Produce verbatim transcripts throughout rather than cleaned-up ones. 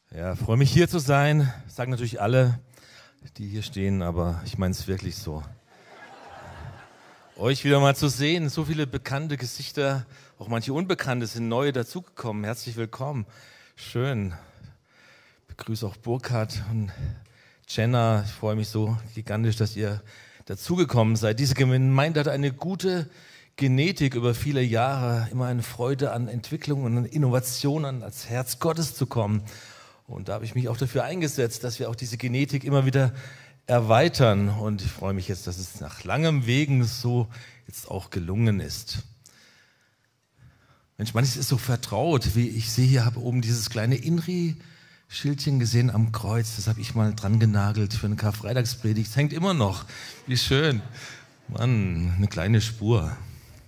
Ja, freue mich hier zu sein. Das sagen natürlich alle, die hier stehen, aber ich meine es wirklich so. Euch wieder mal zu sehen, so viele bekannte Gesichter, auch manche Unbekannte sind neu dazugekommen. Herzlich willkommen. Schön. Ich begrüße auch Burkhard und Jenna. Ich freue mich so gigantisch, dass ihr dazugekommen seid. Diese Gemeinde hat eine gute Genetik über viele Jahre, immer eine Freude an Entwicklung und an Innovationen, ans Herz Gottes zu kommen. Und da habe ich mich auch dafür eingesetzt, dass wir auch diese Genetik immer wieder erweitern. Und ich freue mich jetzt, dass es nach langem Wegen so jetzt auch gelungen ist. Mensch, manches ist so vertraut, wie ich sehe, hier habe oben dieses kleine Inri-Schildchen gesehen am Kreuz. Das habe ich mal dran genagelt für eine Karfreitagspredigt. Es hängt immer noch. Wie schön. Mann, eine kleine Spur.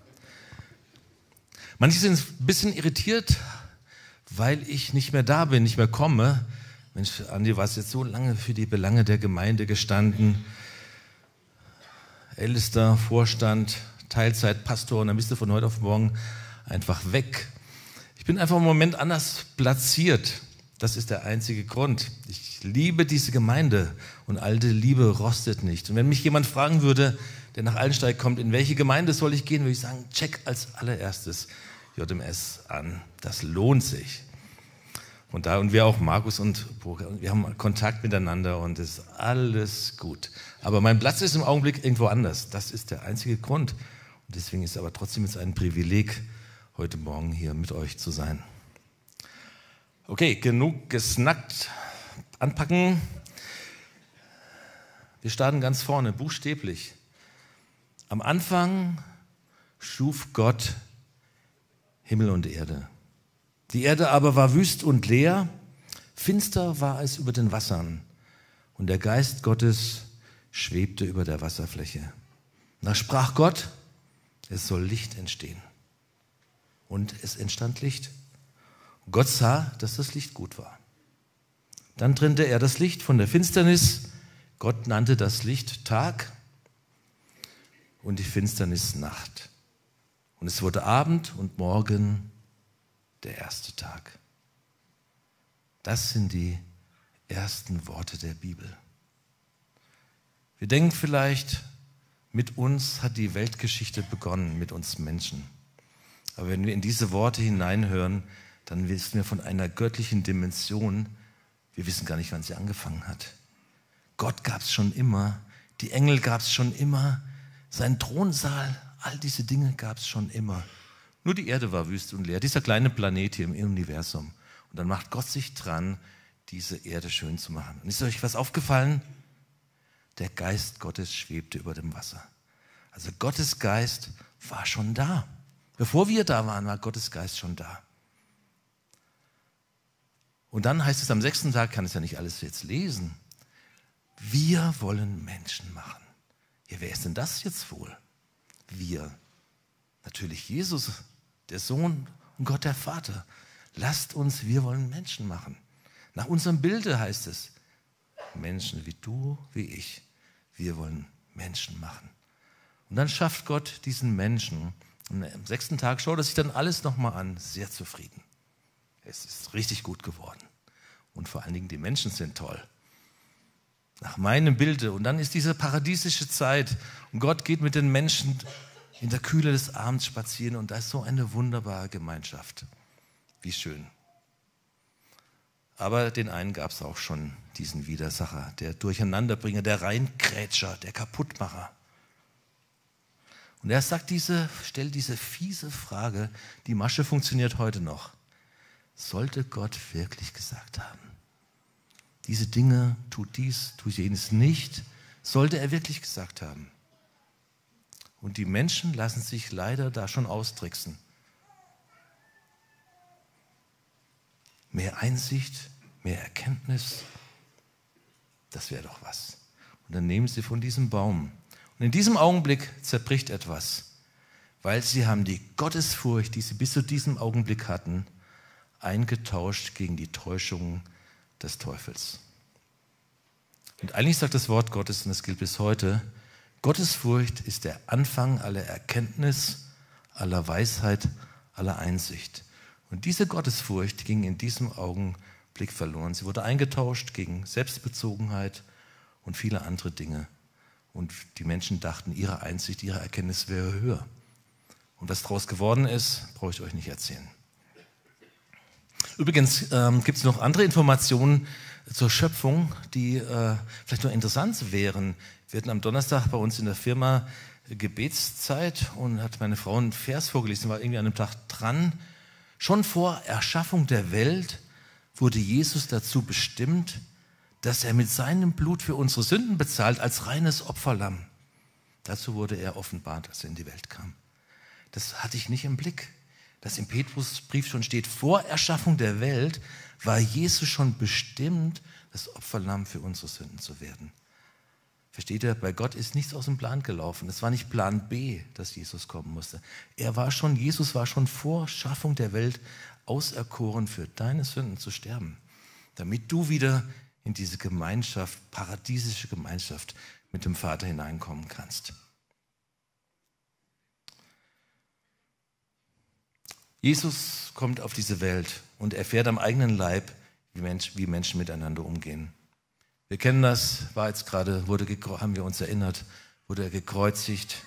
Manche sind ein bisschen irritiert, weil ich nicht mehr da bin, nicht mehr komme. Mensch, Andi, du warst jetzt so lange für die Belange der Gemeinde gestanden. Ältester, Vorstand, Teilzeitpastor, und dann bist du von heute auf morgen einfach weg. Ich bin einfach im Moment anders platziert. Das ist der einzige Grund. Ich liebe diese Gemeinde und alte Liebe rostet nicht. Und wenn mich jemand fragen würde, der nach Allensteig kommt, in welche Gemeinde soll ich gehen, würde ich sagen, check als allererstes J M S an. Das lohnt sich. Und da, und wir auch, Markus und Burkhard, wir haben Kontakt miteinander und es ist alles gut. Aber mein Platz ist im Augenblick irgendwo anders. Das ist der einzige Grund. Und deswegen ist es aber trotzdem jetzt ein Privileg, heute Morgen hier mit euch zu sein. Okay, genug gesnackt. Anpacken. Wir starten ganz vorne, buchstäblich. Am Anfang schuf Gott Himmel und Erde. Die Erde aber war wüst und leer, finster war es über den Wassern, und der Geist Gottes schwebte über der Wasserfläche. Da sprach Gott, es soll Licht entstehen. Und es entstand Licht. Und Gott sah, dass das Licht gut war. Dann trennte er das Licht von der Finsternis. Gott nannte das Licht Tag und die Finsternis Nacht. Und es wurde Abend und Morgen der erste Tag. Das sind die ersten Worte der Bibel. Wir denken vielleicht, mit uns hat die Weltgeschichte begonnen, mit uns Menschen. Aber wenn wir in diese Worte hineinhören, dann wissen wir von einer göttlichen Dimension. Wir wissen gar nicht, wann sie angefangen hat. Gott gab es schon immer, die Engel gab es schon immer, sein Thronsaal, all diese Dinge gab es schon immer. Nur die Erde war wüst und leer, dieser kleine Planet hier im Universum. Und dann macht Gott sich dran, diese Erde schön zu machen. Und ist euch was aufgefallen? Der Geist Gottes schwebte über dem Wasser. Also Gottes Geist war schon da. Bevor wir da waren, war Gottes Geist schon da. Und dann heißt es am sechsten Tag, kann es ja nicht alles jetzt lesen, wir wollen Menschen machen. Ja, wer ist denn das jetzt wohl? Wir. Natürlich Jesus, der Sohn und Gott der Vater. Lasst uns, wir wollen Menschen machen. Nach unserem Bilde heißt es, Menschen wie du, wie ich, wir wollen Menschen machen. Und dann schafft Gott diesen Menschen. Und am sechsten Tag schaut er sich dann alles nochmal an, sehr zufrieden. Es ist richtig gut geworden. Und vor allen Dingen die Menschen sind toll. Nach meinem Bilde. Und dann ist diese paradiesische Zeit. Und Gott geht mit den Menschen in der Kühle des Abends spazieren. Und da ist so eine wunderbare Gemeinschaft. Wie schön. Aber den einen gab es auch schon, diesen Widersacher, der Durcheinanderbringer, der Reinkrätscher, der Kaputtmacher. Und er sagt diese, stellt diese fiese Frage, die Masche funktioniert heute noch. Sollte Gott wirklich gesagt haben? Diese Dinge, tut dies, tut jenes nicht, sollte er wirklich gesagt haben? Und die Menschen lassen sich leider da schon austricksen. Mehr Einsicht, mehr Erkenntnis, das wäre doch was. Und dann nehmen sie von diesem Baum. Und in diesem Augenblick zerbricht etwas, weil sie haben die Gottesfurcht, die sie bis zu diesem Augenblick hatten, eingetauscht gegen die Täuschungen des Teufels. Und eigentlich sagt das Wort Gottes, und das gilt bis heute, Gottesfurcht ist der Anfang aller Erkenntnis, aller Weisheit, aller Einsicht. Und diese Gottesfurcht ging in diesem Augenblick Blick verloren. Sie wurde eingetauscht gegen Selbstbezogenheit und viele andere Dinge. Und die Menschen dachten, ihre Einsicht, ihre Erkenntnis wäre höher. Und was daraus geworden ist, brauche ich euch nicht erzählen. Übrigens ähm, gibt es noch andere Informationen zur Schöpfung, die äh, vielleicht noch interessant wären. Wir hatten am Donnerstag bei uns in der Firma Gebetszeit und hat meine Frau einen Vers vorgelesen, war irgendwie an einem Tag dran. Schon vor Erschaffung der Welt wurde Jesus dazu bestimmt, dass er mit seinem Blut für unsere Sünden bezahlt als reines Opferlamm. Dazu wurde er offenbart, als er in die Welt kam. Das hatte ich nicht im Blick. Dass im Petrusbrief schon steht, vor Erschaffung der Welt war Jesus schon bestimmt, das Opferlamm für unsere Sünden zu werden. Versteht ihr, bei Gott ist nichts aus dem Plan gelaufen. Es war nicht Plan B, dass Jesus kommen musste. Er war schon, Jesus war schon vor Schaffung der Welt auserkoren, für deine Sünden zu sterben, damit du wieder in diese Gemeinschaft, paradiesische Gemeinschaft mit dem Vater hineinkommen kannst. Jesus kommt auf diese Welt und erfährt am eigenen Leib, wie, Mensch, wie Menschen miteinander umgehen. Wir kennen das, war jetzt gerade, wurde, haben wir uns erinnert, wurde er gekreuzigt,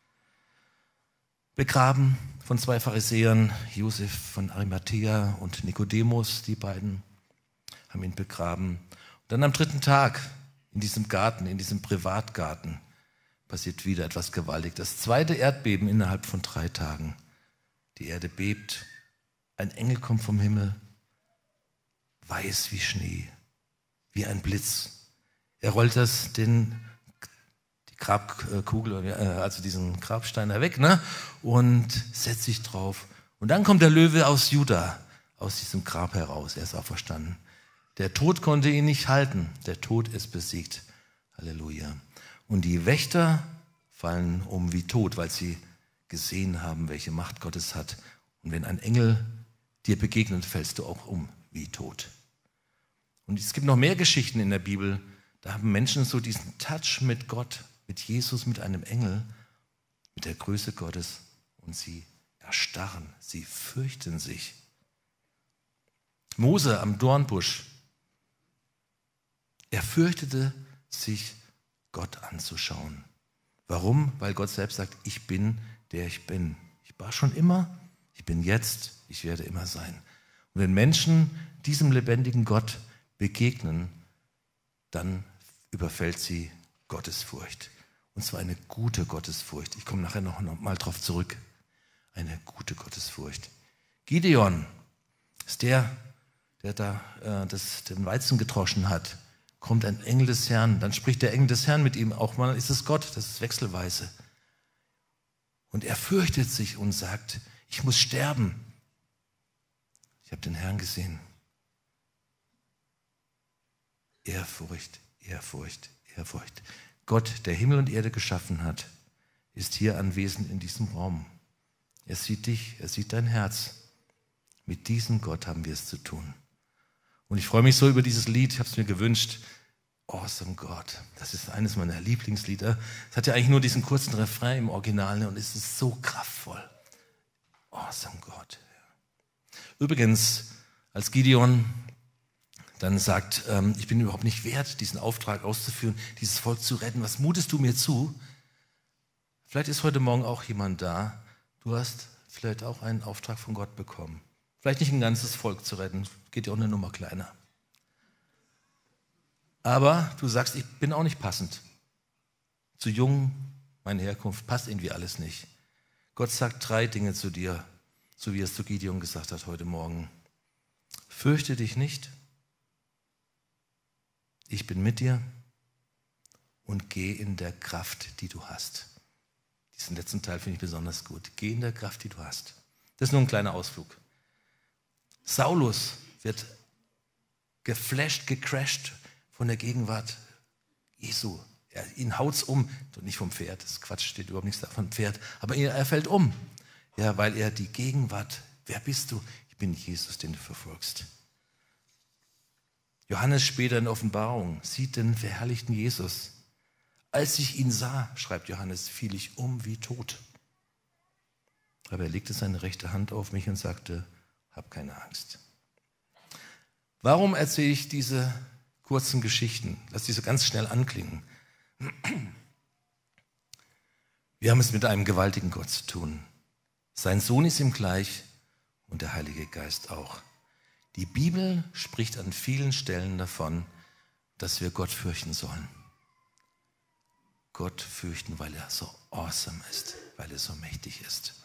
begraben von zwei Pharisäern, Josef von Arimathea und Nikodemus, die beiden haben ihn begraben. Und dann am dritten Tag in diesem Garten, in diesem Privatgarten, passiert wieder etwas Gewaltiges. Das zweite Erdbeben innerhalb von drei Tagen. Die Erde bebt, ein Engel kommt vom Himmel, weiß wie Schnee, wie ein Blitz. Er rollt das, den, die Grabkugel, also diesen Grabstein da weg, ne? Und setzt sich drauf. Und dann kommt der Löwe aus Juda, aus diesem Grab heraus. Er ist auferstanden. Der Tod konnte ihn nicht halten. Der Tod ist besiegt. Halleluja. Und die Wächter fallen um wie tot, weil sie gesehen haben, welche Macht Gottes hat. Und wenn ein Engel dir begegnet, fällst du auch um wie tot. Und es gibt noch mehr Geschichten in der Bibel, da haben Menschen so diesen Touch mit Gott, mit Jesus, mit einem Engel, mit der Größe Gottes und sie erstarren, sie fürchten sich. Mose am Dornbusch, er fürchtete sich, Gott anzuschauen. Warum? Weil Gott selbst sagt, ich bin der ich bin. Ich war schon immer, ich bin jetzt, ich werde immer sein. Und wenn Menschen diesem lebendigen Gott begegnen, dann überfällt sie Gottesfurcht. Und zwar eine gute Gottesfurcht. Ich komme nachher noch mal drauf zurück. Eine gute Gottesfurcht. Gideon ist der, der da äh, das, den Weizen gedroschen hat. Kommt ein Engel des Herrn, dann spricht der Engel des Herrn mit ihm. Auch mal ist es Gott, das ist wechselweise. Und er fürchtet sich und sagt, ich muss sterben. Ich habe den Herrn gesehen. Ehrfurcht, Ehrfurcht, Ehrfurcht. Gott, der Himmel und Erde geschaffen hat, ist hier anwesend in diesem Raum. Er sieht dich, er sieht dein Herz. Mit diesem Gott haben wir es zu tun. Und ich freue mich so über dieses Lied, ich habe es mir gewünscht. Awesome God, das ist eines meiner Lieblingslieder. Es hat ja eigentlich nur diesen kurzen Refrain im Original und es ist so kraftvoll. Awesome God. Übrigens, als Gideon dann sagt, ähm, ich bin überhaupt nicht wert, diesen Auftrag auszuführen, dieses Volk zu retten, was mutest du mir zu? Vielleicht ist heute Morgen auch jemand da, du hast vielleicht auch einen Auftrag von Gott bekommen. Vielleicht nicht ein ganzes Volk zu retten, geht ja auch eine Nummer kleiner. Aber du sagst, ich bin auch nicht passend. Zu jung, meine Herkunft, passt irgendwie alles nicht. Gott sagt drei Dinge zu dir, so wie er es zu Gideon gesagt hat heute Morgen. Fürchte dich nicht, ich bin mit dir und geh in der Kraft, die du hast. Diesen letzten Teil finde ich besonders gut. Geh in der Kraft, die du hast. Das ist nur ein kleiner Ausflug. Saulus wird geflasht, gecrasht von der Gegenwart Jesu. Er, ihn haut's um, nicht vom Pferd, das Quatsch, steht überhaupt nichts davon Pferd, aber er, er fällt um, ja, weil er die Gegenwart, wer bist du? Ich bin Jesus, den du verfolgst. Johannes später in der Offenbarung sieht den verherrlichten Jesus. Als ich ihn sah, schreibt Johannes, fiel ich um wie tot. Aber er legte seine rechte Hand auf mich und sagte, hab keine Angst. Warum erzähle ich diese kurzen Geschichten? Lass diese ganz schnell anklingen. Wir haben es mit einem gewaltigen Gott zu tun. Sein Sohn ist ihm gleich und der Heilige Geist auch. Die Bibel spricht an vielen Stellen davon, dass wir Gott fürchten sollen. Gott fürchten, weil er so awesome ist, weil er so mächtig ist.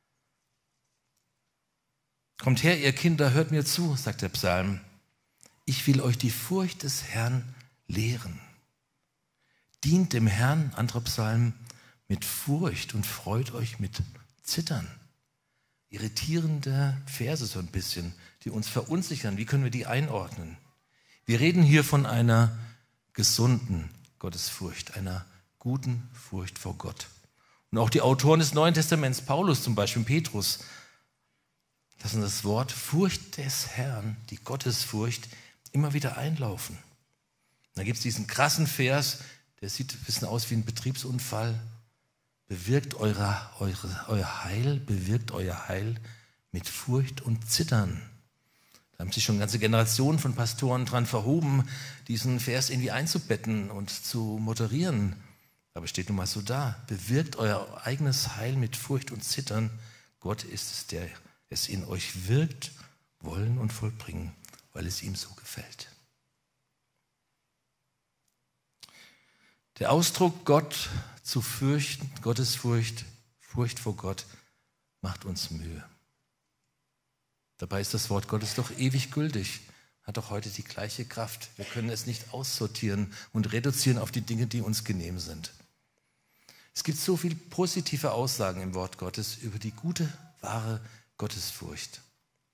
Kommt her, ihr Kinder, hört mir zu, sagt der Psalm. Ich will euch die Furcht des Herrn lehren. Dient dem Herrn, anderer Psalm, mit Furcht und freut euch mit Zittern. Irritierende Verse so ein bisschen, die uns verunsichern. Wie können wir die einordnen? Wir reden hier von einer gesunden Gottesfurcht, einer guten Furcht vor Gott. Und auch die Autoren des Neuen Testaments, Paulus zum Beispiel, Petrus, lassen das Wort Furcht des Herrn, die Gottesfurcht, immer wieder einlaufen. Da gibt es diesen krassen Vers, der sieht ein bisschen aus wie ein Betriebsunfall. Bewirkt eure, eure, euer Heil, bewirkt euer Heil mit Furcht und Zittern. Da haben sich schon ganze Generationen von Pastoren dran verhoben, diesen Vers irgendwie einzubetten und zu moderieren. Aber es steht nun mal so da. Bewirkt euer eigenes Heil mit Furcht und Zittern. Gott ist es, der es in euch wirkt, wollen und vollbringen, weil es ihm so gefällt. Der Ausdruck Gott zu fürchten, Gottesfurcht, Furcht vor Gott, macht uns Mühe. Dabei ist das Wort Gottes doch ewig gültig, hat doch heute die gleiche Kraft. Wir können es nicht aussortieren und reduzieren auf die Dinge, die uns genehm sind. Es gibt so viele positive Aussagen im Wort Gottes über die gute, wahre Gottesfurcht.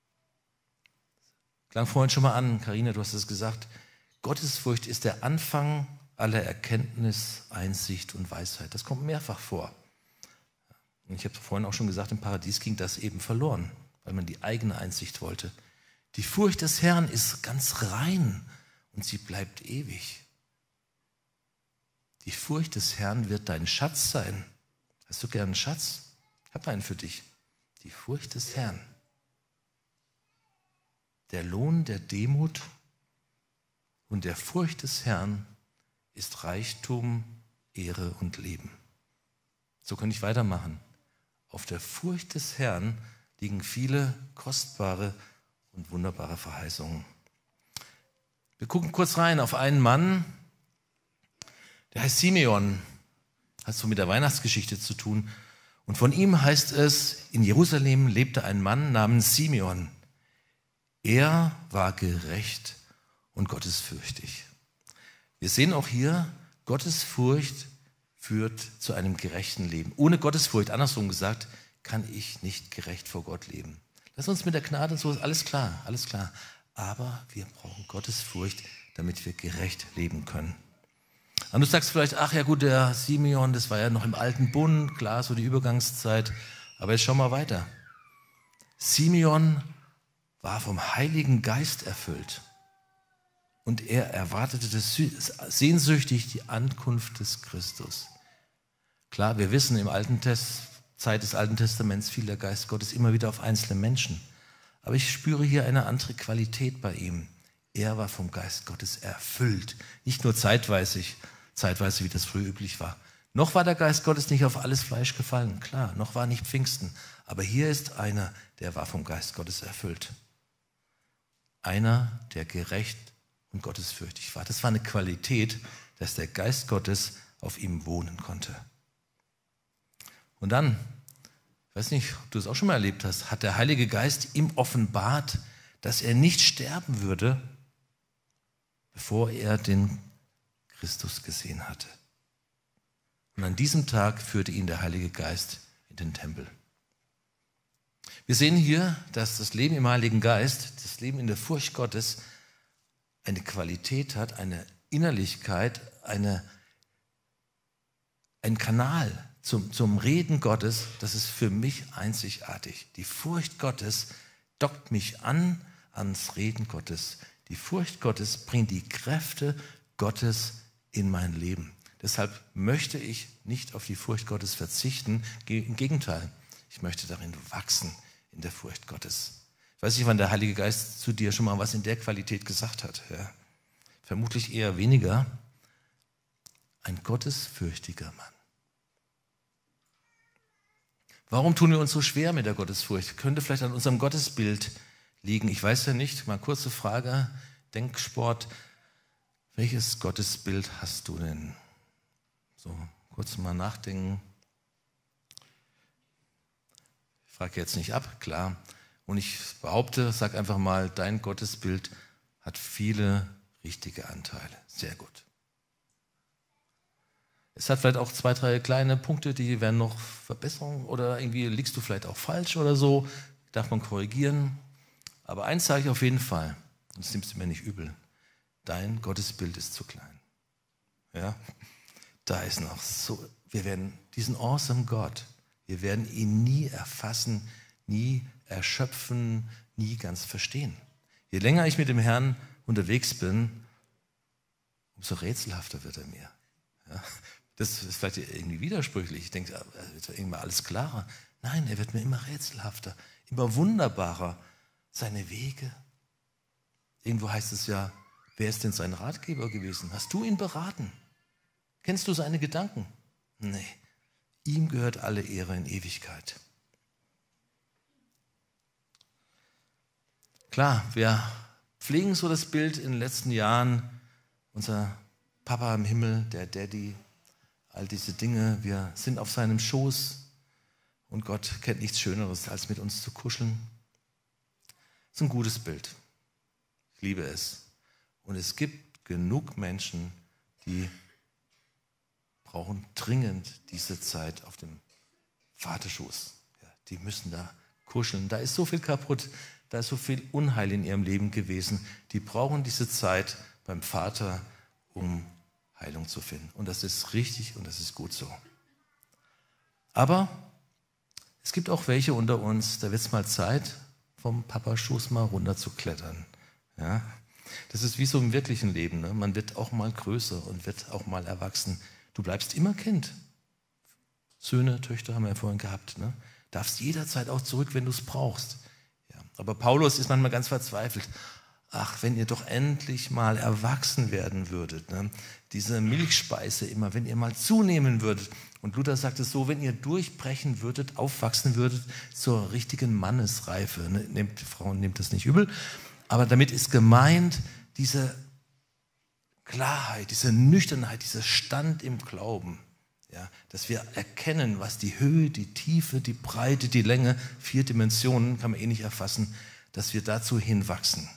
Klang vorhin schon mal an, Carina, du hast es gesagt, Gottesfurcht ist der Anfang aller Erkenntnis, Einsicht und Weisheit. Das kommt mehrfach vor. Und ich habe vorhin auch schon gesagt, im Paradies ging das eben verloren, weil man die eigene Einsicht wollte. Die Furcht des Herrn ist ganz rein und sie bleibt ewig. Die Furcht des Herrn wird dein Schatz sein. Hast du gern einen Schatz? Ich habe einen für dich. Die Furcht des Herrn. Der Lohn der Demut und der Furcht des Herrn ist Reichtum, Ehre und Leben. So kann ich weitermachen. Auf der Furcht des Herrn liegen viele kostbare und wunderbare Verheißungen. Wir gucken kurz rein auf einen Mann, der heißt Simeon, hat so mit der Weihnachtsgeschichte zu tun. Und von ihm heißt es, in Jerusalem lebte ein Mann namens Simeon. Er war gerecht und gottesfürchtig. Wir sehen auch hier, Gottesfurcht führt zu einem gerechten Leben. Ohne Gottesfurcht, andersrum gesagt, kann ich nicht gerecht vor Gott leben. Lass uns mit der Gnade, so ist alles klar, alles klar. Aber wir brauchen Gottesfurcht, damit wir gerecht leben können. Und du sagst vielleicht, ach ja gut, der Simeon, das war ja noch im alten Bund, klar, so die Übergangszeit. Aber jetzt schau mal weiter. Simeon war vom Heiligen Geist erfüllt. Und er erwartete das sehnsüchtig die Ankunft des Christus. Klar, wir wissen, im alten Test, Zeit des Alten Testaments fiel der Geist Gottes immer wieder auf einzelne Menschen. Aber ich spüre hier eine andere Qualität bei ihm. Er war vom Geist Gottes erfüllt. Nicht nur zeitweise, zeitweise, wie das früher üblich war. Noch war der Geist Gottes nicht auf alles Fleisch gefallen. Klar, noch war nicht Pfingsten. Aber hier ist einer, der war vom Geist Gottes erfüllt. Einer, der gerecht und gottesfürchtig war. Das war eine Qualität, dass der Geist Gottes auf ihm wohnen konnte. Und dann, ich weiß nicht, ob du es auch schon mal erlebt hast, hat der Heilige Geist ihm offenbart, dass er nicht sterben würde, bevor er den Christus gesehen hatte. Und an diesem Tag führte ihn der Heilige Geist in den Tempel. Wir sehen hier, dass das Leben im Heiligen Geist, das Leben in der Furcht Gottes, eine Qualität hat, eine Innerlichkeit, eine, ein Kanal zum, zum Reden Gottes, das ist für mich einzigartig. Die Furcht Gottes dockt mich an ans Reden Gottes. Die Furcht Gottes bringt die Kräfte Gottes in mein Leben. Deshalb möchte ich nicht auf die Furcht Gottes verzichten. Im Gegenteil, ich möchte darin wachsen in der Furcht Gottes. Ich weiß nicht, wann der Heilige Geist zu dir schon mal was in der Qualität gesagt hat. Ja. Vermutlich eher weniger. Ein gottesfürchtiger Mann. Warum tun wir uns so schwer mit der Gottesfurcht? Könnte vielleicht an unserem Gottesbild liegen. Ich weiß ja nicht, mal kurze Frage, Denksport. Welches Gottesbild hast du denn? So, kurz mal nachdenken. Ich frage jetzt nicht ab, klar. Und ich behaupte, sag einfach mal, dein Gottesbild hat viele richtige Anteile. Sehr gut. Es hat vielleicht auch zwei, drei kleine Punkte, die werden noch Verbesserungen oder irgendwie liegst du vielleicht auch falsch oder so. Darf man korrigieren. Aber eins sage ich auf jeden Fall, und das nimmst du mir nicht übel, dein Gottesbild ist zu klein. Ja? Da ist noch so, wir werden diesen awesome Gott, wir werden ihn nie erfassen, nie erschöpfen, nie ganz verstehen. Je länger ich mit dem Herrn unterwegs bin, umso rätselhafter wird er mir. Ja? Das ist vielleicht irgendwie widersprüchlich. Ich denke, er wird irgendwann alles klarer. Nein, er wird mir immer rätselhafter, immer wunderbarer. Seine Wege. Irgendwo heißt es ja, wer ist denn sein Ratgeber gewesen? Hast du ihn beraten? Kennst du seine Gedanken? Nee, ihm gehört alle Ehre in Ewigkeit. Klar, wir pflegen so das Bild in den letzten Jahren, unser Papa im Himmel, der Daddy, all diese Dinge, wir sind auf seinem Schoß und Gott kennt nichts Schöneres, als mit uns zu kuscheln. Das ist ein gutes Bild. Ich liebe es. Und es gibt genug Menschen, die brauchen dringend diese Zeit auf dem Vaterschoß. Ja, die müssen da kuscheln. Da ist so viel kaputt, da ist so viel Unheil in ihrem Leben gewesen. Die brauchen diese Zeit beim Vater, um Heilung zu finden. Und das ist richtig und das ist gut so. Aber es gibt auch welche unter uns, da wird es mal Zeit, vom Papaschoß mal runter zu klettern. Ja? Das ist wie so im wirklichen Leben. Ne? Man wird auch mal größer und wird auch mal erwachsen. Du bleibst immer Kind. Söhne, Töchter haben wir ja vorhin gehabt. Ne? Darfst jederzeit auch zurück, wenn du es brauchst. Ja. Aber Paulus ist manchmal ganz verzweifelt. Ach, wenn ihr doch endlich mal erwachsen werden würdet. Ne? Diese Milchspeise immer, wenn ihr mal zunehmen würdet. Und Luther sagt es so, wenn ihr durchbrechen würdet, aufwachsen würdet zur richtigen Mannesreife. Ne? Nehmt, Frauen nehmt das nicht übel. Aber damit ist gemeint, diese Klarheit, diese Nüchternheit, dieser Stand im Glauben. Ja, dass wir erkennen, was die Höhe, die Tiefe, die Breite, die Länge, vier Dimensionen, kann man eh nicht erfassen, dass wir dazu hinwachsen.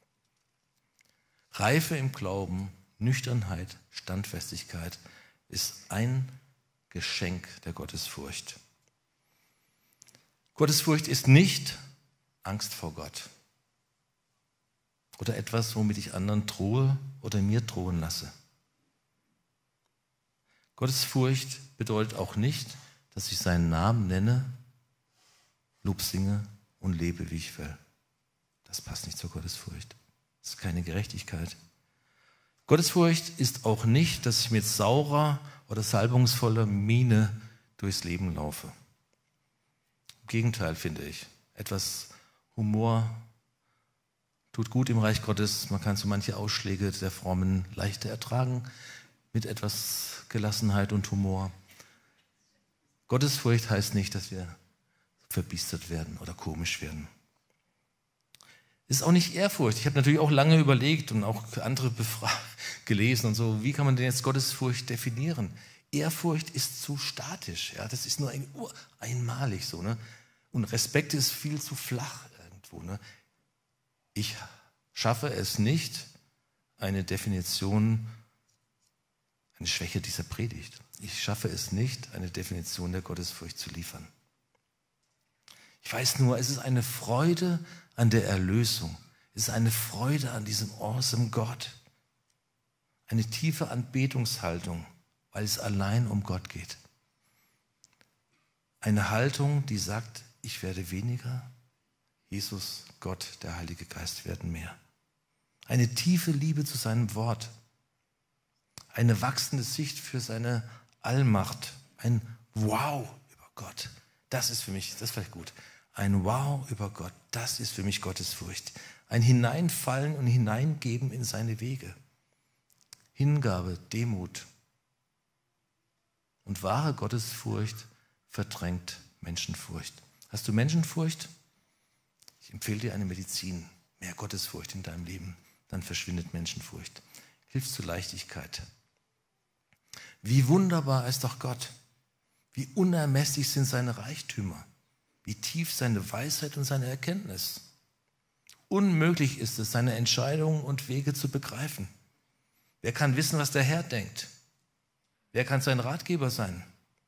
Reife im Glauben, Nüchternheit, Standfestigkeit ist ein Geschenk der Gottesfurcht. Gottesfurcht ist nicht Angst vor Gott oder etwas, womit ich anderen drohe oder mir drohen lasse. Gottesfurcht bedeutet auch nicht, dass ich seinen Namen nenne, Lob singe und lebe, wie ich will. Das passt nicht zur Gottesfurcht. Das ist keine Gerechtigkeit. Gottesfurcht ist auch nicht, dass ich mit saurer oder salbungsvoller Miene durchs Leben laufe. Im Gegenteil, finde ich. Etwas Humor tut gut im Reich Gottes. Man kann so manche Ausschläge der Frommen leichter ertragen, mit etwas Gelassenheit und Humor. Gottesfurcht heißt nicht, dass wir verbiestert werden oder komisch werden. Es ist auch nicht Ehrfurcht. Ich habe natürlich auch lange überlegt und auch andere befra- gelesen und so, wie kann man denn jetzt Gottesfurcht definieren? Ehrfurcht ist zu statisch, ja, das ist nur ein, uh, einmalig so, ne? Und Respekt ist viel zu flach irgendwo, ne? Ich schaffe es nicht, eine Definition, eine Schwäche dieser Predigt. Ich schaffe es nicht, eine Definition der Gottesfurcht zu liefern. Ich weiß nur, es ist eine Freude an der Erlösung. Es ist eine Freude an diesem awesome Gott. Eine tiefe Anbetungshaltung, weil es allein um Gott geht. Eine Haltung, die sagt, ich werde weniger, Jesus, Gott, der Heilige Geist werden mehr. Eine tiefe Liebe zu seinem Wort. Eine wachsende Sicht für seine Allmacht. Ein Wow über Gott. Das ist für mich, das ist vielleicht gut. Ein Wow über Gott, das ist für mich Gottesfurcht. Ein Hineinfallen und Hineingeben in seine Wege. Hingabe, Demut. Und wahre Gottesfurcht verdrängt Menschenfurcht. Hast du Menschenfurcht? Ich empfehle dir eine Medizin. Mehr Gottesfurcht in deinem Leben. Dann verschwindet Menschenfurcht. Hilft zur Leichtigkeit. Wie wunderbar ist doch Gott. Wie unermesslich sind seine Reichtümer. Wie tief seine Weisheit und seine Erkenntnis. Unmöglich ist es, seine Entscheidungen und Wege zu begreifen. Wer kann wissen, was der Herr denkt? Wer kann sein Ratgeber sein?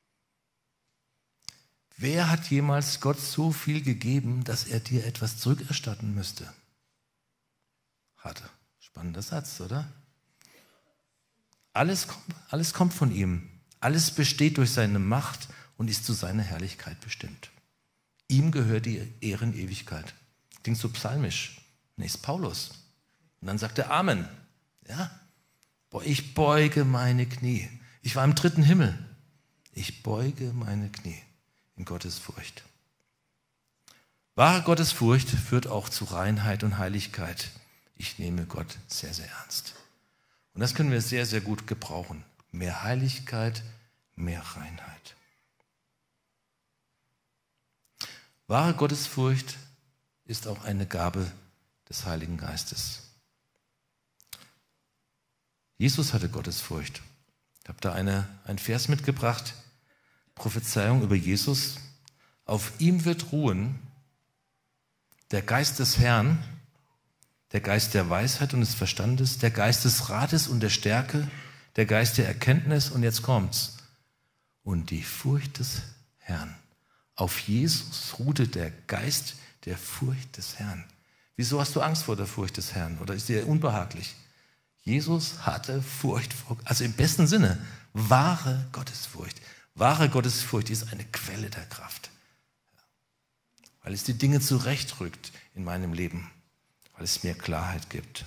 Wer hat jemals Gott so viel gegeben, dass er dir etwas zurückerstatten müsste? Harte, spannender Satz, oder? Alles kommt, alles kommt von ihm. Alles besteht durch seine Macht und ist zu seiner Herrlichkeit bestimmt. Ihm gehört die Ehre in Ewigkeit. Klingt so psalmisch. Nee, ist Paulus. Und dann sagt er Amen. Ja? Boah, ich beuge meine Knie. Ich war im dritten Himmel. Ich beuge meine Knie in Gottesfurcht. Wahre Gottesfurcht führt auch zu Reinheit und Heiligkeit. Ich nehme Gott sehr, sehr ernst. Und das können wir sehr, sehr gut gebrauchen. Mehr Heiligkeit, mehr Reinheit. Wahre Gottesfurcht ist auch eine Gabe des Heiligen Geistes. Jesus hatte Gottesfurcht. Ich habe da eine, einen Vers mitgebracht, Prophezeiung über Jesus. Auf ihm wird ruhen der Geist des Herrn, der Geist der Weisheit und des Verstandes, der Geist des Rates und der Stärke, der Geist der Erkenntnis, und jetzt kommt's, und die Furcht des Herrn. Auf Jesus ruhte der Geist der Furcht des Herrn. Wieso hast du Angst vor der Furcht des Herrn? Oder ist dir unbehaglich? Jesus hatte Furcht vor, also im besten Sinne, wahre Gottesfurcht. Wahre Gottesfurcht ist eine Quelle der Kraft. Weil es die Dinge zurechtrückt in meinem Leben. Weil es mir Klarheit gibt.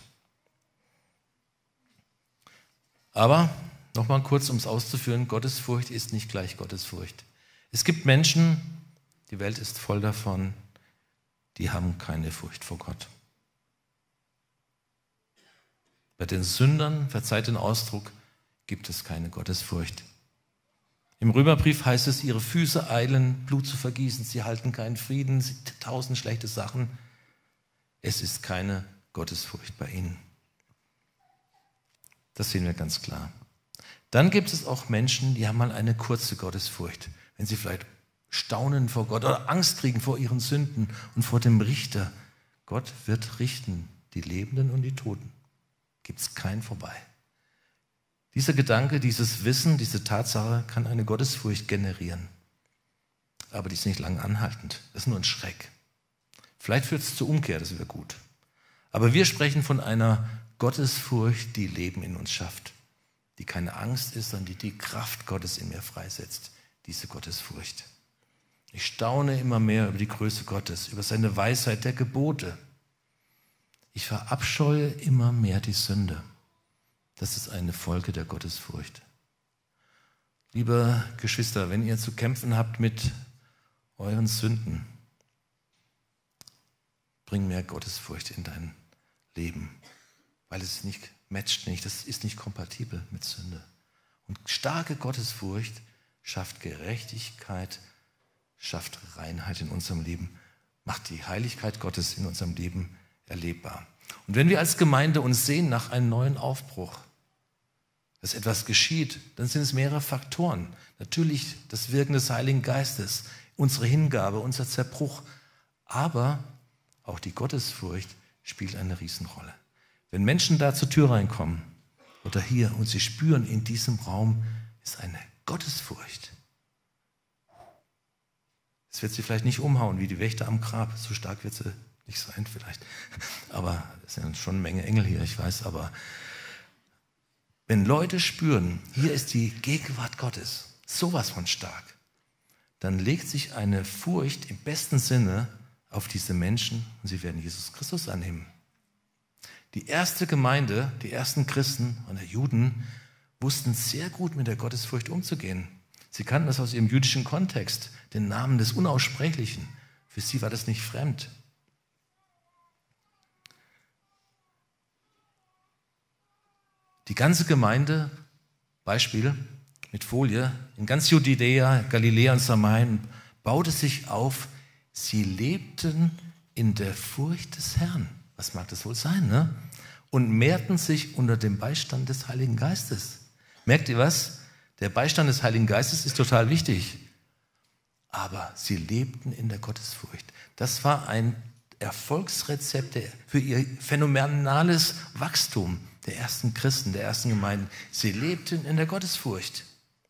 Aber, nochmal kurz, um es auszuführen, Gottesfurcht ist nicht gleich Gottesfurcht. Es gibt Menschen, die Welt ist voll davon, die haben keine Furcht vor Gott. Bei den Sündern, verzeiht den Ausdruck, gibt es keine Gottesfurcht. Im Römerbrief heißt es, ihre Füße eilen, Blut zu vergießen, sie halten keinen Frieden, sie tausend schlechte Sachen. Es ist keine Gottesfurcht bei ihnen. Das sehen wir ganz klar. Dann gibt es auch Menschen, die haben mal eine kurze Gottesfurcht, wenn sie vielleicht staunen vor Gott oder Angst kriegen vor ihren Sünden und vor dem Richter. Gott wird richten, die Lebenden und die Toten. Gibt es kein Vorbei. Dieser Gedanke, dieses Wissen, diese Tatsache kann eine Gottesfurcht generieren. Aber die ist nicht lang anhaltend. Das ist nur ein Schreck. Vielleicht führt es zur Umkehr, das wäre gut. Aber wir sprechen von einer Gottesfurcht, die Leben in uns schafft. Die keine Angst ist, sondern die die Kraft Gottes in mir freisetzt. Diese Gottesfurcht. Ich staune immer mehr über die Größe Gottes, über seine Weisheit der Gebote. Ich verabscheue immer mehr die Sünde. Das ist eine Folge der Gottesfurcht. Liebe Geschwister, wenn ihr zu kämpfen habt mit euren Sünden, bring mehr Gottesfurcht in dein Leben, weil es nicht matcht nicht, das ist nicht kompatibel mit Sünde. Und starke Gottesfurcht schafft Gerechtigkeit, schafft Reinheit in unserem Leben, macht die Heiligkeit Gottes in unserem Leben erlebbar. Und wenn wir als Gemeinde uns sehen nach einem neuen Aufbruch, dass etwas geschieht, dann sind es mehrere Faktoren. Natürlich das Wirken des Heiligen Geistes, unsere Hingabe, unser Zerbruch, aber auch die Gottesfurcht spielt eine Riesenrolle. Wenn Menschen da zur Tür reinkommen oder hier und sie spüren, in diesem Raum ist eine Gottesfurcht. Es wird sie vielleicht nicht umhauen wie die Wächter am Grab, so stark wird sie nicht sein vielleicht. Aber es sind schon eine Menge Engel hier, ich weiß, aber wenn Leute spüren, hier ist die Gegenwart Gottes, sowas von stark, dann legt sich eine Furcht im besten Sinne auf diese Menschen und sie werden Jesus Christus annehmen. Die erste Gemeinde, die ersten Christen und die Juden wussten sehr gut mit der Gottesfurcht umzugehen. Sie kannten das aus ihrem jüdischen Kontext, den Namen des Unaussprechlichen. Für sie war das nicht fremd. Die ganze Gemeinde, Beispiel mit Folie, in ganz Judäa, Galiläa und Samarien baute sich auf. Sie lebten in der Furcht des Herrn. Was mag das wohl sein, ne? Und mehrten sich unter dem Beistand des Heiligen Geistes. Merkt ihr was? Der Beistand des Heiligen Geistes ist total wichtig. Aber sie lebten in der Gottesfurcht. Das war ein Erfolgsrezept für ihr phänomenales Wachstum der ersten Christen, der ersten Gemeinden. Sie lebten in der Gottesfurcht.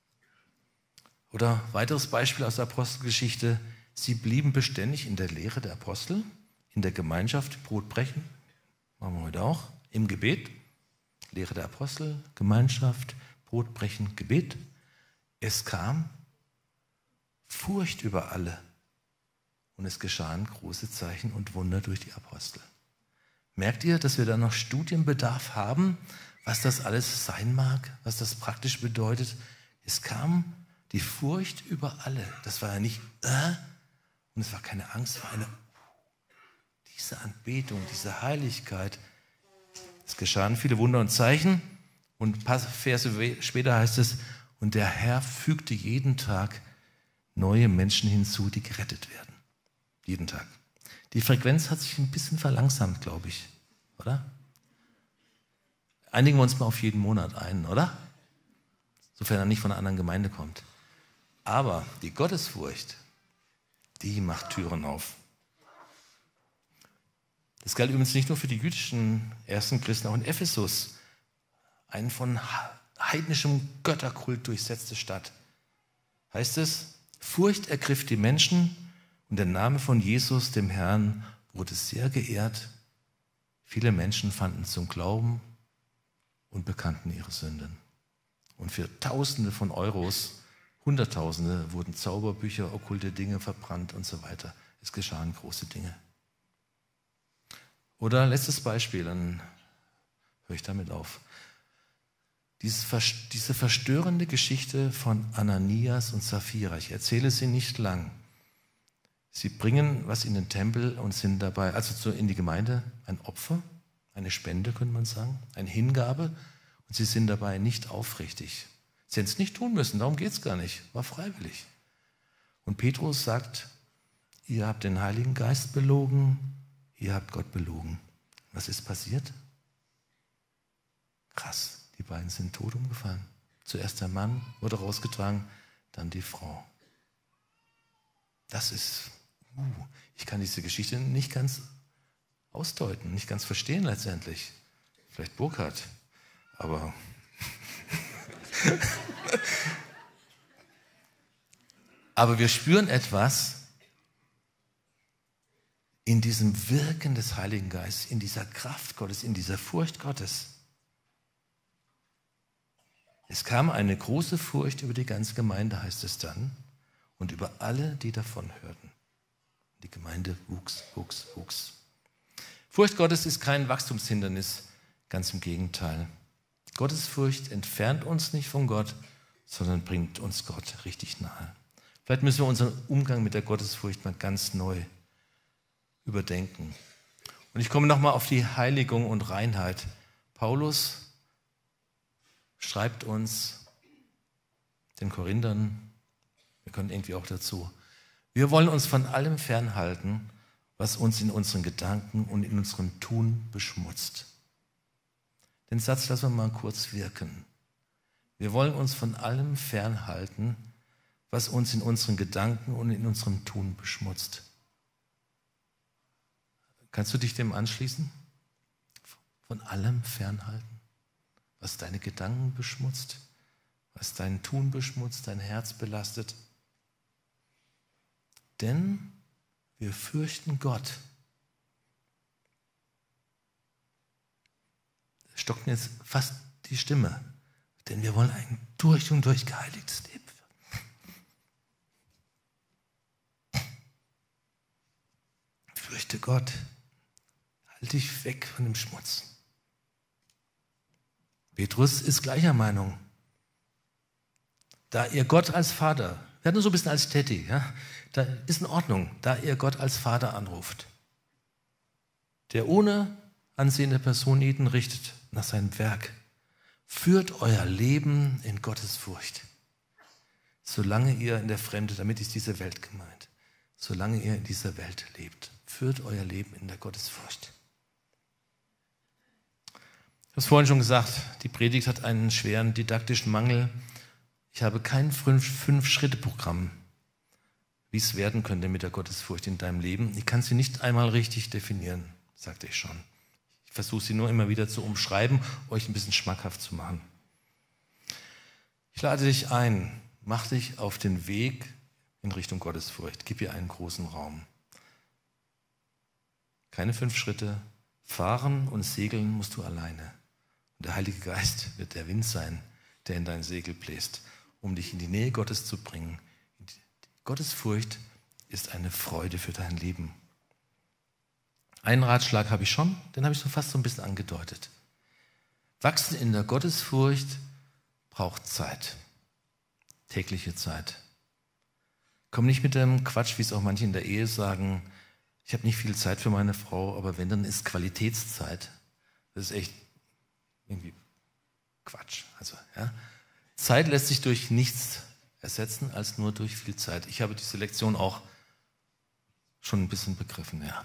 Oder weiteres Beispiel aus der Apostelgeschichte. Sie blieben beständig in der Lehre der Apostel, in der Gemeinschaft, Brotbrechen, machen wir heute auch, im Gebet, Lehre der Apostel, Gemeinschaft, Brotbrechen, Gebet. Es kam Furcht über alle und es geschahen große Zeichen und Wunder durch die Apostel. Merkt ihr, dass wir da noch Studienbedarf haben, was das alles sein mag, was das praktisch bedeutet? Es kam die Furcht über alle. Das war ja nicht äh, und es war keine Angst, es war eine diese Anbetung, diese Heiligkeit. Es geschahen viele Wunder und Zeichen und ein paar Verse später heißt es, und der Herr fügte jeden Tag neue Menschen hinzu, die gerettet werden. Jeden Tag. Die Frequenz hat sich ein bisschen verlangsamt, glaube ich, oder? Einigen wir uns mal auf jeden Monat ein, oder? Sofern er nicht von einer anderen Gemeinde kommt. Aber die Gottesfurcht, die macht Türen auf. Das galt übrigens nicht nur für die jüdischen ersten Christen, auch in Ephesus. Eine von heidnischem Götterkult durchsetzte Stadt. Heißt es, Furcht ergriff die Menschen und der Name von Jesus, dem Herrn, wurde sehr geehrt. Viele Menschen fanden zum Glauben und bekannten ihre Sünden. Und für Tausende von Euros, Hunderttausende, wurden Zauberbücher, okkulte Dinge verbrannt und so weiter. Es geschahen große Dinge. Oder letztes Beispiel, dann höre ich damit auf. Diese verstörende Geschichte von Ananias und Sapphira, ich erzähle sie nicht lang. Sie bringen was in den Tempel und sind dabei, also in die Gemeinde, ein Opfer, eine Spende, könnte man sagen, eine Hingabe. Und sie sind dabei nicht aufrichtig. Sie hätten es nicht tun müssen, darum geht es gar nicht, war freiwillig. Und Petrus sagt, ihr habt den Heiligen Geist belogen, ihr habt Gott belogen. Was ist passiert? Krass. Die beiden sind tot umgefallen. Zuerst der Mann wurde rausgetragen, dann die Frau. Das ist, uh, ich kann diese Geschichte nicht ganz ausdeuten, nicht ganz verstehen letztendlich. Vielleicht Burkhard, aber aber wir spüren etwas in diesem Wirken des Heiligen Geistes, in dieser Kraft Gottes, in dieser Furcht Gottes. Es kam eine große Furcht über die ganze Gemeinde, heißt es dann, und über alle, die davon hörten. Die Gemeinde wuchs, wuchs, wuchs. Furcht Gottes ist kein Wachstumshindernis, ganz im Gegenteil. Gottesfurcht entfernt uns nicht von Gott, sondern bringt uns Gott richtig nahe. Vielleicht müssen wir unseren Umgang mit der Gottesfurcht mal ganz neu überdenken. Und ich komme nochmal auf die Heiligung und Reinheit. Paulus schreibt uns, den Korinthern, wir können irgendwie auch dazu, wir wollen uns von allem fernhalten, was uns in unseren Gedanken und in unserem Tun beschmutzt. Den Satz lassen wir mal kurz wirken. Wir wollen uns von allem fernhalten, was uns in unseren Gedanken und in unserem Tun beschmutzt. Kannst du dich dem anschließen? Von allem fernhalten? Was deine Gedanken beschmutzt, was dein Tun beschmutzt, dein Herz belastet. Denn wir fürchten Gott. Das stockt mir jetzt fast die Stimme, denn wir wollen ein durch und durch geheiligtes Leben führen. Fürchte Gott, halt dich weg von dem Schmutz. Petrus ist gleicher Meinung. Da ihr Gott als Vater ja, nur so ein bisschen als Tätig, ja, da ist in Ordnung, da ihr Gott als Vater anruft, der ohne Ansehen der Person jeden richtet nach seinem Werk. Führt euer Leben in Gottes Furcht, solange ihr in der Fremde, damit ist diese Welt gemeint, solange ihr in dieser Welt lebt. Führt euer Leben in der Gottesfurcht. Ich habe es vorhin schon gesagt, die Predigt hat einen schweren didaktischen Mangel. Ich habe kein Fünf-Schritte-Programm, wie es werden könnte mit der Gottesfurcht in deinem Leben. Ich kann sie nicht einmal richtig definieren, sagte ich schon. Ich versuche sie nur immer wieder zu umschreiben, euch ein bisschen schmackhaft zu machen. Ich lade dich ein, mach dich auf den Weg in Richtung Gottesfurcht. Gib ihr einen großen Raum. Keine fünf Schritte. Fahren und segeln musst du alleine. Und der Heilige Geist wird der Wind sein, der in dein Segel bläst, um dich in die Nähe Gottes zu bringen. Die Gottesfurcht ist eine Freude für dein Leben. Einen Ratschlag habe ich schon, den habe ich so fast so ein bisschen angedeutet. Wachsen in der Gottesfurcht braucht Zeit. Tägliche Zeit. Komm nicht mit dem Quatsch, wie es auch manche in der Ehe sagen, ich habe nicht viel Zeit für meine Frau, aber wenn, dann ist Qualitätszeit. Das ist echt irgendwie Quatsch. Also, ja. Zeit lässt sich durch nichts ersetzen, als nur durch viel Zeit. Ich habe diese Lektion auch schon ein bisschen begriffen, ja.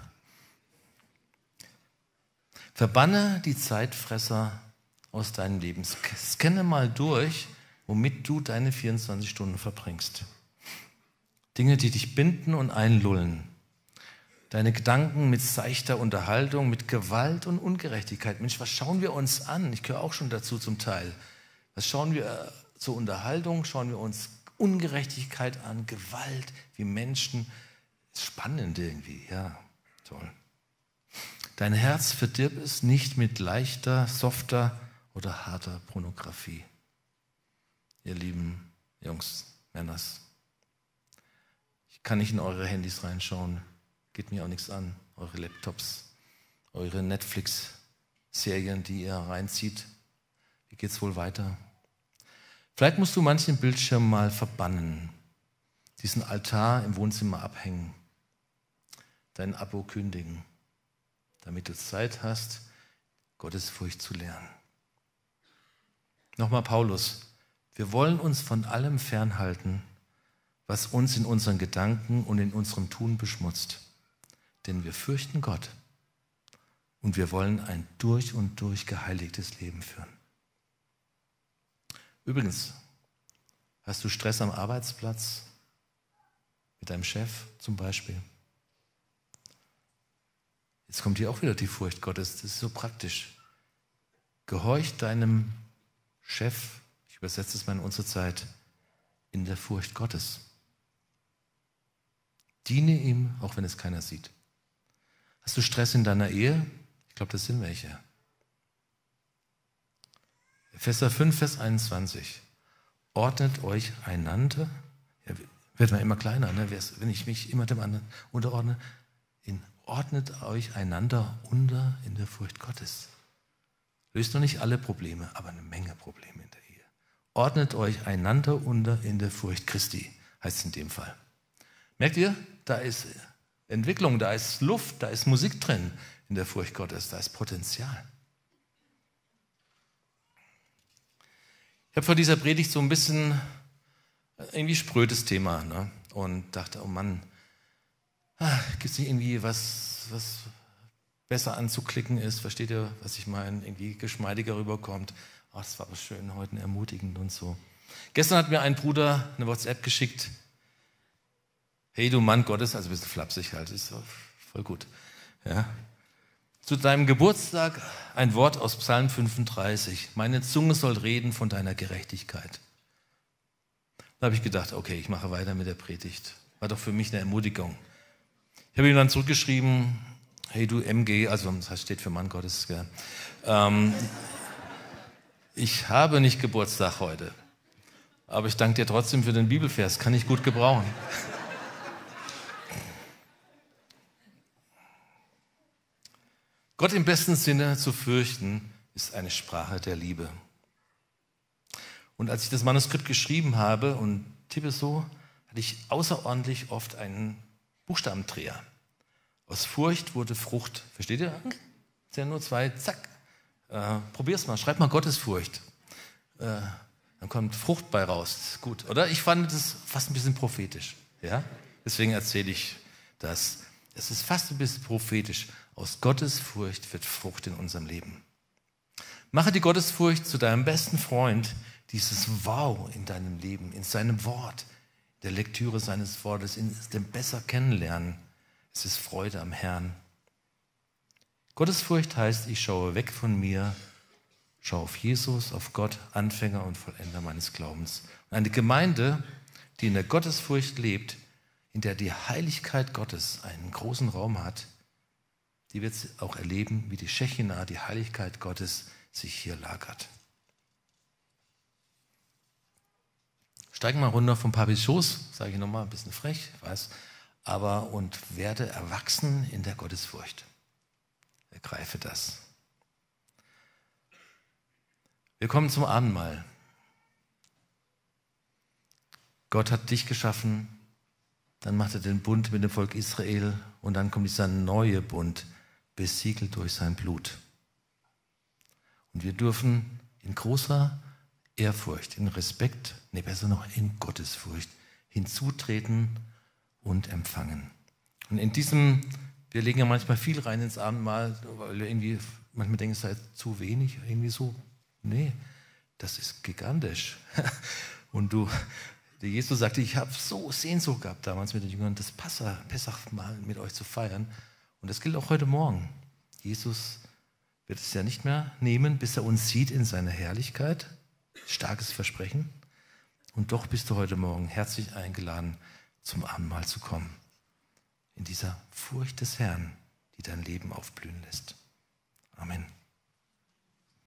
Verbanne die Zeitfresser aus deinem Leben. Scanne mal durch, womit du deine vierundzwanzig Stunden verbringst. Dinge, die dich binden und einlullen. Deine Gedanken mit seichter Unterhaltung, mit Gewalt und Ungerechtigkeit. Mensch, was schauen wir uns an? Ich gehöre auch schon dazu zum Teil. Was schauen wir zur Unterhaltung? Schauen wir uns Ungerechtigkeit an, Gewalt, wie Menschen. Spannend irgendwie, ja, toll. Dein Herz verdirb es nicht mit leichter, softer oder harter Pornografie. Ihr lieben Jungs, Männers. Ich kann nicht in eure Handys reinschauen. Geht mir auch nichts an, eure Laptops, eure Netflix-Serien, die ihr reinzieht. Wie geht's wohl weiter? Vielleicht musst du manchen Bildschirm mal verbannen, diesen Altar im Wohnzimmer abhängen, dein Abo kündigen, damit du Zeit hast, Gottesfurcht zu lernen. Nochmal Paulus, wir wollen uns von allem fernhalten, was uns in unseren Gedanken und in unserem Tun beschmutzt. Denn wir fürchten Gott und wir wollen ein durch und durch geheiligtes Leben führen. Übrigens, hast du Stress am Arbeitsplatz mit deinem Chef zum Beispiel? Jetzt kommt hier auch wieder die Furcht Gottes, das ist so praktisch. Gehorch deinem Chef, ich übersetze es mal in unsere Zeit, in der Furcht Gottes. Diene ihm, auch wenn es keiner sieht. Hast du Stress in deiner Ehe? Ich glaube, das sind welche. Epheser fünf, Vers einundzwanzig. Ordnet euch einander. Ja, wird man immer kleiner, ne? Wenn ich mich immer dem anderen unterordne. In, ordnet euch einander unter in der Furcht Gottes. Löst noch nicht alle Probleme, aber eine Menge Probleme in der Ehe. Ordnet euch einander unter in der Furcht Christi, heißt es in dem Fall. Merkt ihr, da ist Entwicklung, da ist Luft, da ist Musik drin in der Furcht Gottes, da ist Potenzial. Ich habe vor dieser Predigt so ein bisschen irgendwie sprödes Thema, ne? Und dachte, oh Mann, ah, gibt es nicht irgendwie was, was besser anzuklicken ist? Versteht ihr, was ich meine? Irgendwie geschmeidiger rüberkommt. Ach, das war aber schön, heute ermutigend und so. Gestern hat mir ein Bruder eine WhatsApp geschickt. Hey, du Mann Gottes, also ein bisschen flapsig halt, ist voll gut. Ja. Zu deinem Geburtstag ein Wort aus Psalm fünfunddreißig. Meine Zunge soll reden von deiner Gerechtigkeit. Da habe ich gedacht, okay, ich mache weiter mit der Predigt. War doch für mich eine Ermutigung. Ich habe ihm dann zurückgeschrieben, hey du M G, also das steht für Mann Gottes, gell? Ähm, ich habe nicht Geburtstag heute, aber ich danke dir trotzdem für den Bibelvers, kann ich gut gebrauchen. Gott im besten Sinne zu fürchten, ist eine Sprache der Liebe. Und als ich das Manuskript geschrieben habe und tippe so, hatte ich außerordentlich oft einen Buchstabendreher. Aus Furcht wurde Frucht. Versteht ihr? Es sind ja nur zwei, zack. Äh, probier's mal, schreib mal Gottesfurcht. Äh, dann kommt Frucht bei raus. Gut, oder? Ich fand das fast ein bisschen prophetisch. Ja? Deswegen erzähle ich das. Es ist fast ein bisschen prophetisch. Aus Gottesfurcht wird Frucht in unserem Leben. Mache die Gottesfurcht zu deinem besten Freund, dieses Wow in deinem Leben, in seinem Wort, der Lektüre seines Wortes, in dem besser kennenlernen. Es ist Freude am Herrn. Gottesfurcht heißt, ich schaue weg von mir, schaue auf Jesus, auf Gott, Anfänger und Vollender meines Glaubens. Und eine Gemeinde, die in der Gottesfurcht lebt, in der die Heiligkeit Gottes einen großen Raum hat, die wird auch erleben, wie die Schechina, die Heiligkeit Gottes, sich hier lagert. Steig mal runter vom Papis Schoß, sage ich nochmal, ein bisschen frech, ich weiß, aber und werde erwachsen in der Gottesfurcht. Ergreife das. Wir kommen zum Abendmahl. Gott hat dich geschaffen, dann macht er den Bund mit dem Volk Israel und dann kommt dieser neue Bund, besiegelt durch sein Blut. Und wir dürfen in großer Ehrfurcht, in Respekt, nee, besser noch in Gottesfurcht hinzutreten und empfangen. Und in diesem, wir legen ja manchmal viel rein ins Abendmahl, weil wir irgendwie manchmal denken, es sei zu wenig, irgendwie so. Nee, das ist gigantisch. Und du, der Jesus sagte, ich habe so Sehnsucht gehabt damals mit den Jüngern, das Pessachmahl mit euch zu feiern. Und das gilt auch heute Morgen. Jesus wird es ja nicht mehr nehmen, bis er uns sieht in seiner Herrlichkeit. Starkes Versprechen. Und doch bist du heute Morgen herzlich eingeladen, zum Abendmahl zu kommen. In dieser Furcht des Herrn, die dein Leben aufblühen lässt. Amen.